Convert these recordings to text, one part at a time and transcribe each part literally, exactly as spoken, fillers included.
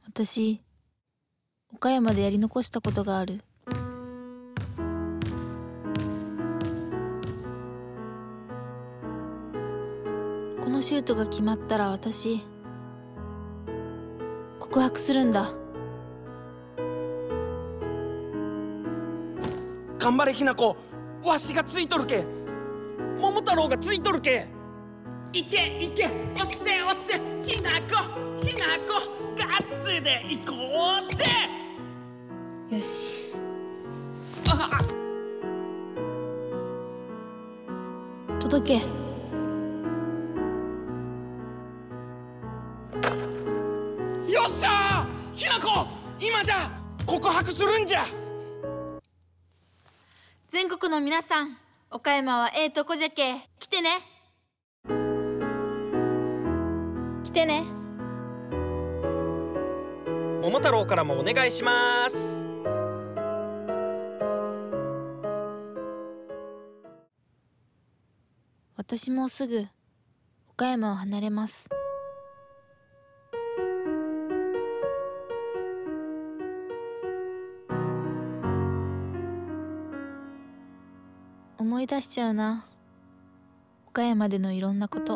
私、岡山でやり残したことがある。このシュートが決まったら私、告白するんだ。 頑張れひなこ、わしがついとるけ、桃太郎がついとるけ。いけいけ、押せ押せ、ひなこひなこ、ガッツでいこうぜ。 よし。 あ届け。 よっしゃー、ひなこ、今じゃ告白するんじゃ。 全国の皆さん、岡山はええとこじゃけ、来てね。来てね。 桃太郎からもお願いします。 私もうすぐ岡山を離れます。思い出しちゃうな、岡山でのいろんなこと。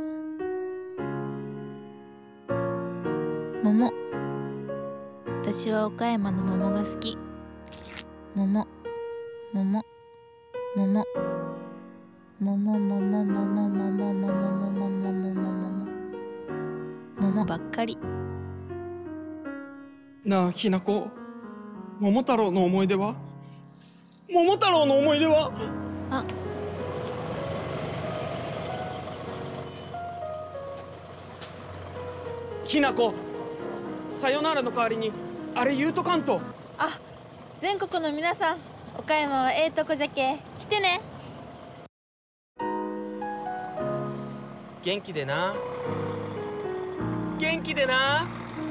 桃、私は岡山の桃が好き。桃、桃、桃、桃、桃、桃、桃、桃、桃、桃、桃、桃、桃ばっかり。 なあひなこ、桃太郎の思い出は桃太郎の思い出はあ、 ひなこ、さよならの代わりにあれ言うとかんと。 あ、全国の皆さん、岡山はええとこじゃけ、来てね。 元気でな、元気でな。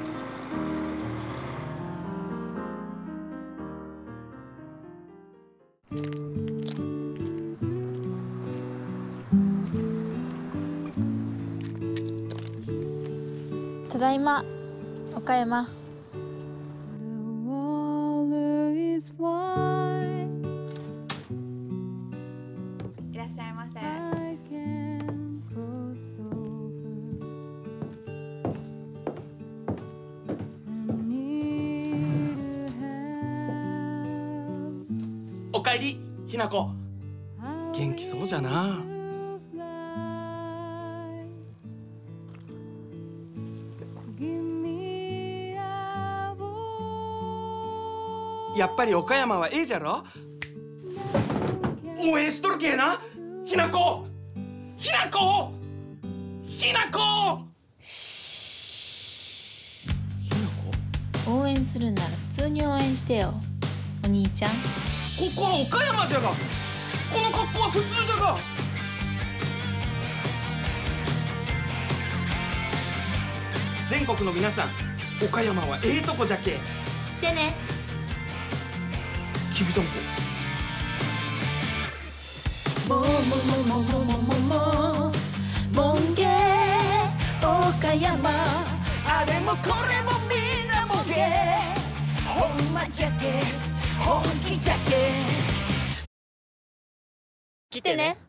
ただいま、岡山。いらっしゃいませ。 おかえりひなこ、元気そうじゃな。やっぱり岡山はええじゃろ。応援しとるけえな、ひなこ、ひなこ、ひなこ。ひなこ、 応援するなら普通に応援してよ、お兄ちゃん。 ここは岡山じゃが、この格好は普通じゃが。全国の皆さん、岡山はええとこじゃけ。 来てね。 きびだんご。 もももももももももんげ岡山、 あれもこれもみんなもげ、 ほんまじゃけ本気じゃけ、来てね。